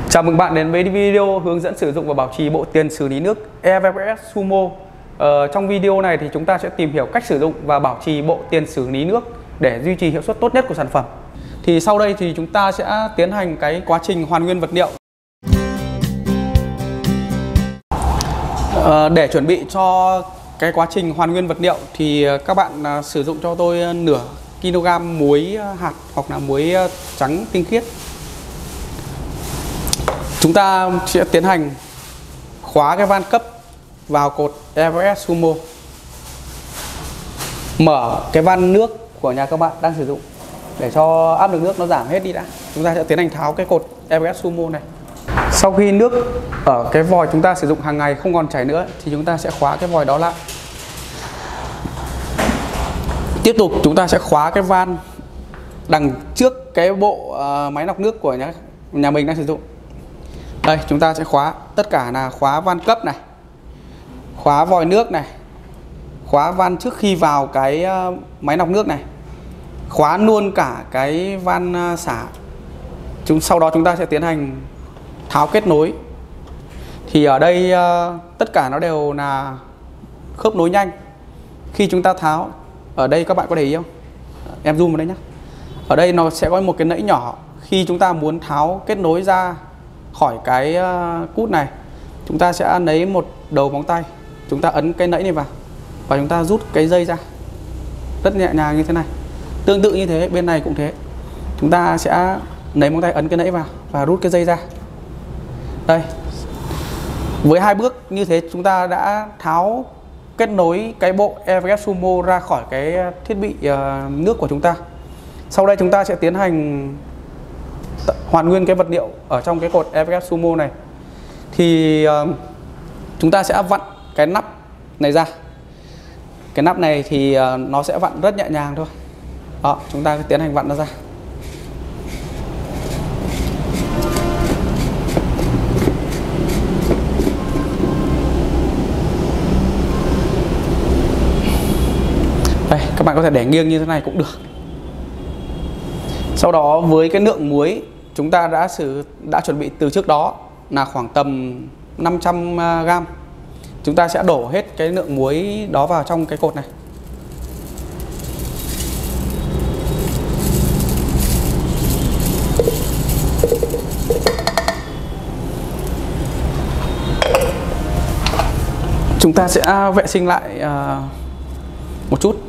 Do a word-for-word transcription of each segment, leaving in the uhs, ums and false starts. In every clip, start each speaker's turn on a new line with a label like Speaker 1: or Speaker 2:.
Speaker 1: Chào mừng bạn đến với video hướng dẫn sử dụng và bảo trì bộ tiền xử lý nước e vê ép Sumo. Ờ, trong video này thì chúng ta sẽ tìm hiểu cách sử dụng và bảo trì bộ tiền xử lý nước để duy trì hiệu suất tốt nhất của sản phẩm. Thì sau đây thì chúng ta sẽ tiến hành cái quá trình hoàn nguyên vật liệu. Ờ, để chuẩn bị cho cái quá trình hoàn nguyên vật liệu thì các bạn sử dụng cho tôi nửa kg muối hạt hoặc là muối trắng tinh khiết. Chúng ta sẽ tiến hành khóa cái van cấp vào cột e vê ép Sumo, mở cái van nước của nhà các bạn đang sử dụng để cho áp lực nước nó giảm hết đi đã. Chúng ta sẽ tiến hành tháo cái cột e vê ép Sumo này. Sau khi nước ở cái vòi chúng ta sử dụng hàng ngày không còn chảy nữa thì chúng ta sẽ khóa cái vòi đó lại. Tiếp tục chúng ta sẽ khóa cái van đằng trước cái bộ uh, máy lọc nước của nhà, nhà mình đang sử dụng. Đây, chúng ta sẽ khóa tất cả là khóa van cấp này, khóa vòi nước này, khóa van trước khi vào cái uh, máy lọc nước này, khóa luôn cả cái van uh, xả. Chúng sau đó chúng ta sẽ tiến hành tháo kết nối. Thì ở đây uh, tất cả nó đều là khớp nối nhanh. Khi chúng ta tháo, ở đây các bạn có để ý không? Em zoom vào đây nhé. Ở đây nó sẽ có một cái nẫy nhỏ. Khi chúng ta muốn tháo kết nối ra khỏi cái cút này, chúng ta sẽ lấy một đầu móng tay, chúng ta ấn cái nẫy này vào và chúng ta rút cái dây ra rất nhẹ nhàng như thế này. Tương tự như thế bên này cũng thế, chúng ta sẽ lấy móng tay ấn cái nẫy vào và rút cái dây ra. Đây, với hai bước như thế chúng ta đã tháo kết nối cái bộ e vê ép Sumo ra khỏi cái thiết bị nước của chúng ta. Sau đây chúng ta sẽ tiến hành hoàn nguyên cái vật liệu ở trong cái cột e vê ép Sumo này. Thì uh, chúng ta sẽ vặn cái nắp này ra. Cái nắp này thì uh, nó sẽ vặn rất nhẹ nhàng thôi. Đó, chúng ta tiến hành vặn nó ra. Đây, các bạn có thể để nghiêng như thế này cũng được. Sau đó với cái lượng muối chúng ta đã sử đã chuẩn bị từ trước đó là khoảng tầm năm trăm gam. Chúng ta sẽ đổ hết cái lượng muối đó vào trong cái cột này. Chúng ta sẽ vệ sinh lại uh, một chút.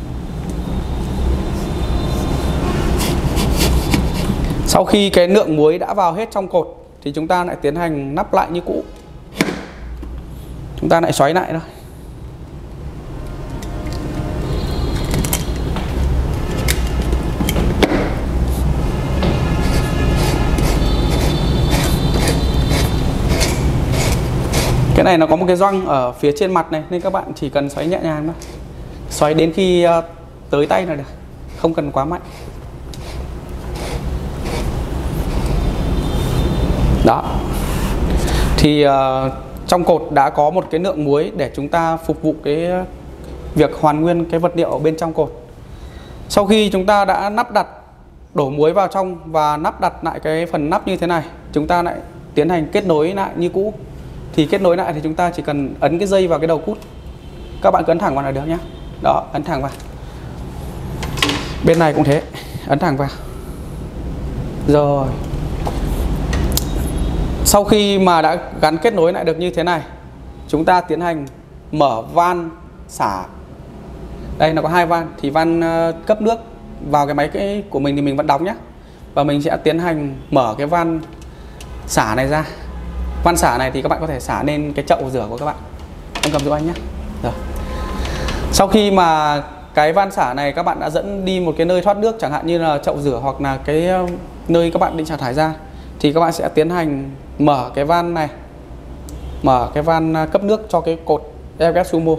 Speaker 1: Sau khi cái lượng muối đã vào hết trong cột thì chúng ta lại tiến hành nắp lại như cũ. Chúng ta lại xoáy lại thôi. Cái này nó có một cái gioăng ở phía trên mặt này nên các bạn chỉ cần xoáy nhẹ nhàng thôi. Xoáy đến khi tới tay là được, không cần quá mạnh. Đó. Thì uh, trong cột đã có một cái lượng muối để chúng ta phục vụ cái việc hoàn nguyên cái vật liệu ở bên trong cột. Sau khi chúng ta đã nắp đặt, đổ muối vào trong và nắp đặt lại cái phần nắp như thế này, chúng ta lại tiến hành kết nối lại như cũ. Thì kết nối lại thì chúng ta chỉ cần ấn cái dây vào cái đầu cút. Các bạn cứ ấn thẳng vào là được nhé. Đó, ấn thẳng vào. Bên này cũng thế, ấn thẳng vào. Rồi. Sau khi mà đã gắn kết nối lại được như thế này, chúng ta tiến hành mở van xả. Đây nó có hai van, thì van cấp nước vào cái máy cái của mình thì mình vẫn đóng nhé. Và mình sẽ tiến hành mở cái van xả này ra. Van xả này thì các bạn có thể xả lên cái chậu rửa của các bạn. Em cầm giúp anh nhé. Rồi. Sau khi mà cái van xả này các bạn đã dẫn đi một cái nơi thoát nước, chẳng hạn như là chậu rửa hoặc là cái nơi các bạn định xả thải ra, thì các bạn sẽ tiến hành mở cái van này, mở cái van cấp nước cho cái cột e vê ép Sumo.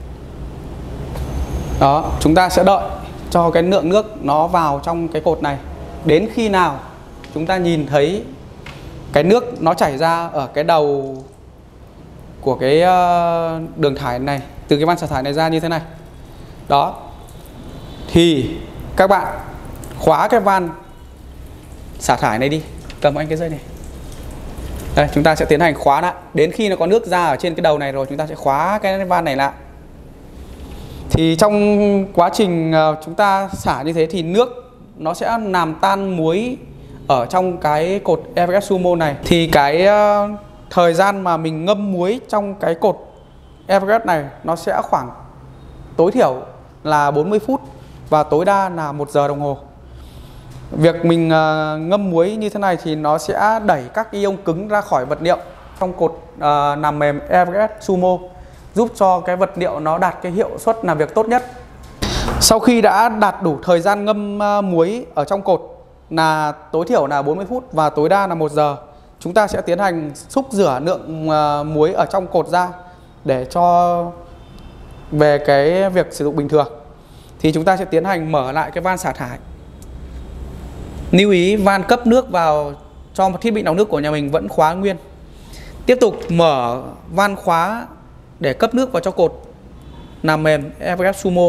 Speaker 1: Đó, chúng ta sẽ đợi cho cái lượng nước nó vào trong cái cột này. Đến khi nào chúng ta nhìn thấy cái nước nó chảy ra ở cái đầu của cái đường thải này, từ cái van xả thải này ra như thế này. Đó. Thì các bạn khóa cái van xả thải này đi. Cầm anh cái dây này. Đây, chúng ta sẽ tiến hành khóa lại. Đến khi nó có nước ra ở trên cái đầu này rồi, chúng ta sẽ khóa cái van này lại. Thì trong quá trình chúng ta xả như thế thì nước nó sẽ làm tan muối ở trong cái cột e vê ét Sumo này. Thì cái uh, thời gian mà mình ngâm muối trong cái cột e vê ét này nó sẽ khoảng tối thiểu là bốn mươi phút và tối đa là một giờ đồng hồ. Việc mình uh, ngâm muối như thế này thì nó sẽ đẩy các ion cứng ra khỏi vật liệu trong cột uh, làm mềm e vê ét Sumo, giúp cho cái vật liệu nó đạt cái hiệu suất làm việc tốt nhất. Sau khi đã đạt đủ thời gian ngâm uh, muối ở trong cột là tối thiểu là bốn mươi phút và tối đa là một giờ, chúng ta sẽ tiến hành xúc rửa lượng uh, muối ở trong cột ra để cho về cái việc sử dụng bình thường. Thì chúng ta sẽ tiến hành mở lại cái van xả thải. Lưu ý van cấp nước vào cho một thiết bị lọc nước của nhà mình vẫn khóa nguyên. Tiếp tục mở van khóa để cấp nước vào cho cột làm mềm e vê ét Sumo.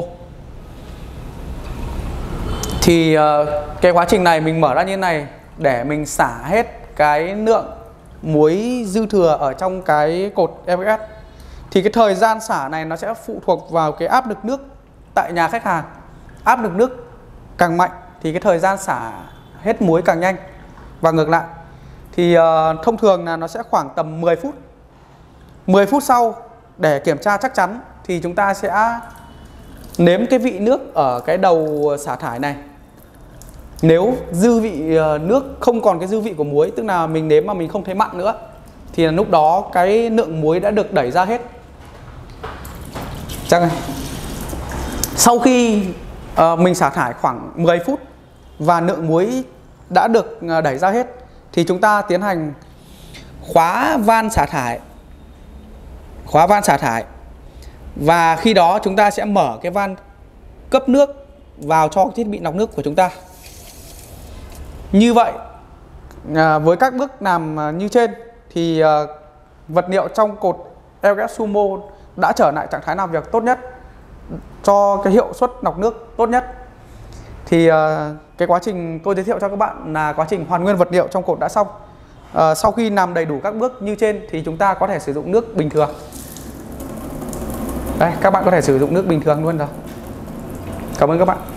Speaker 1: Thì uh, cái quá trình này mình mở ra như thế này để mình xả hết cái lượng muối dư thừa ở trong cái cột e vê ét. Thì cái thời gian xả này nó sẽ phụ thuộc vào cái áp lực nước tại nhà khách hàng. Áp lực nước càng mạnh thì cái thời gian xả hết muối càng nhanh, và ngược lại. Thì uh, thông thường là nó sẽ khoảng tầm mười phút. mười phút sau để kiểm tra chắc chắn thì chúng ta sẽ nếm cái vị nước ở cái đầu xả thải này. Nếu dư vị uh, nước không còn cái dư vị của muối, tức là mình nếm mà mình không thấy mặn nữa, thì là lúc đó cái lượng muối đã được đẩy ra hết. Chắc này. Sau khi uh, mình xả thải khoảng mười phút và lượng muối đã được đẩy ra hết thì chúng ta tiến hành khóa van xả thải. Khóa van xả thải. Và khi đó chúng ta sẽ mở cái van cấp nước vào cho thiết bị lọc nước của chúng ta. Như vậy à, với các bước làm như trên thì à, vật liệu trong cột e vê ét Sumo đã trở lại trạng thái làm việc tốt nhất, cho cái hiệu suất lọc nước tốt nhất. Thì uh, cái quá trình tôi giới thiệu cho các bạn là quá trình hoàn nguyên vật liệu trong cột đã xong. uh, Sau khi làm đầy đủ các bước như trên thì chúng ta có thể sử dụng nước bình thường. Đây, các bạn có thể sử dụng nước bình thường luôn rồi. Cảm ơn các bạn.